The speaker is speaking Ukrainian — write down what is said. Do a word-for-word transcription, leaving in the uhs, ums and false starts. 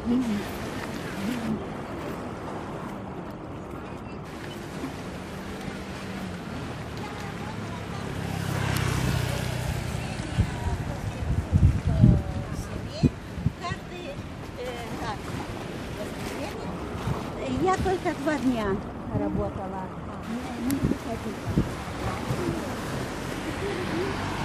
Я только два дня работала. Не, не приходила.